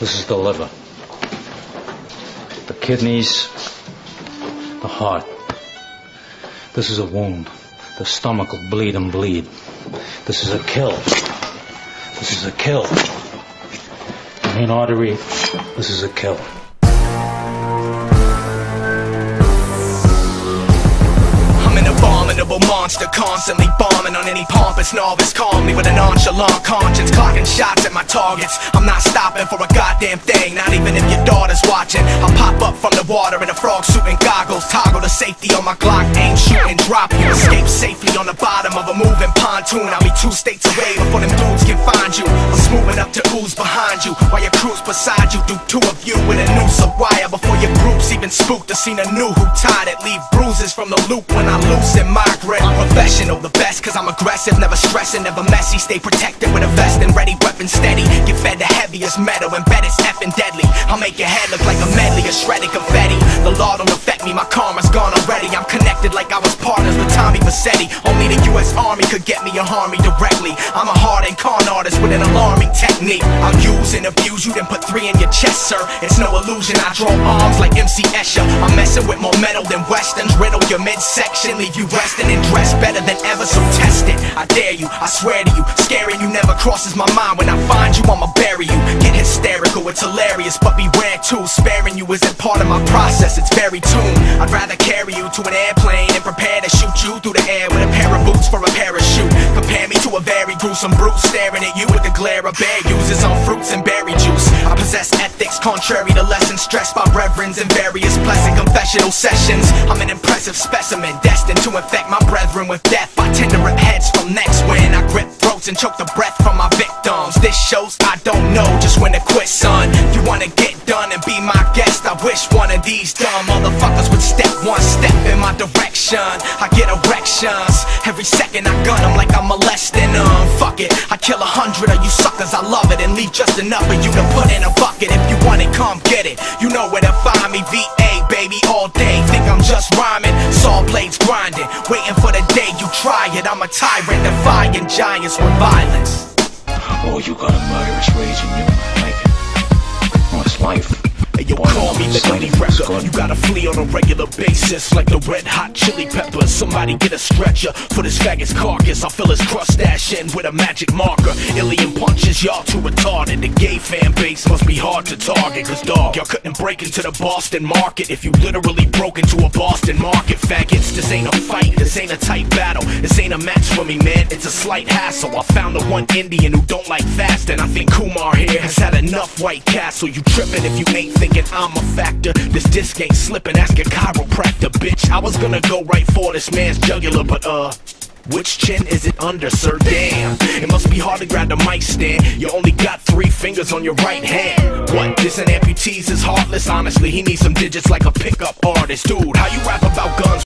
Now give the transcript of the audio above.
This is the liver, the kidneys, the heart. This is a wound. The stomach will bleed and bleed. This is a kill. This is a kill. The main artery, this is a kill. Abominable monster, constantly bombing on any pompous novice, calmly with a nonchalant conscience, clocking shots at my targets. I'm not stopping for a goddamn thing, not even if your daughter's watching. I'll pop up from the water in a frog suit and goggles, toggle the safety on my Glock, aim, shoot, and drop you. Escape safely on the bottom of a moving pontoon. I'll be 2 states away before them dudes can find you. I'm smoothing up to ooze behind you, while your crew's beside you. Do 2 of you with a noose of wire before your group's even spooked. I seen a new who tied it, leave bruises from the loop when I loosen my grip. I'm professional, the best, cause I'm aggressive, never stressing, never messy. Stay protected with a vest and ready, weapon steady. Get fed the heaviest metal, and bet it's effing deadly. I'll make your head look like a medley of shredded confetti. The law don't affect me, my karma's gone already. I'm connected like I was partners with Tommy Vassetti. Only the US Army could get me or harm me directly. I'm a hardened con artist with an alarming technique. I'll use and abuse you, then put 3 in your chest, sir. It's no illusion, I draw arms like MC Escher. I'm messing with more metal than westerns. Riddle your midsection, leave you resting and dressed better than ever, so test it. I dare you, I swear to you, scaring you never crosses my mind. When I find you, I'ma bury you. Get hysterical, it's hilarious, but beware too. Sparing you isn't part of my process, it's very tuned. I'd rather carry you to an airplane and prepare to shoot you through the air with a pair of boots for a parachute. Compare me to a very gruesome brute staring at you with the glare a bear uses on fruits and berry juice. I possess ethics contrary to lessons stressed by reverends in various pleasant confessional sessions. I'm an impressive specimen, destined to infect my brethren with death. I tend to rip heads from necks when I grip throats and choke the breath from my victims. This shows I don't know just when to quit, son. You wanna get done and be my guest, I wish one of these dumb motherfuckers would step 1 step in my direction. I get erections every second I gun them like I'm molesting them. Fuck it, I kill 100 of you suckers, I love it, and leave just enough of you to put in a bucket. If you want it, come get it. You know where to find me, VA, baby, all day. Think I'm just rhyming, saw blades grinding, waiting for the day you try it. I'm a tyrant, defying giants with violence. Oh, you got a murderous rage in you, like it. Oh, it's life. Hey, yo, call me the Dirty Wrecker. You gotta flee on a regular basis like the red hot chili peppers. Somebody get a stretcher for this faggot's carcass. I'll fill his crustache in with a magic marker. Alien punches, y'all too retarded. The gay fan base must be hard to target, cause dog, y'all couldn't break into the Boston market if you literally broke into a Boston market. Faggots, this ain't a fight, this ain't a tight battle. This ain't a match for me, man, it's a slight hassle. I found the one Indian who don't like fasting. I think Kumar here has had enough White Castle. You tripping if you ain't thinking I'm a factor. This disc ain't slipping, ask a chiropractor, bitch. I was gonna go right for this man's jugular, but which chin is it under, sir? Damn, it must be hard to grab the mic stand. You only got 3 fingers on your right hand. What, this an amputee's is heartless? Honestly, he needs some digits like a pickup artist. Dude, how you rap about guns?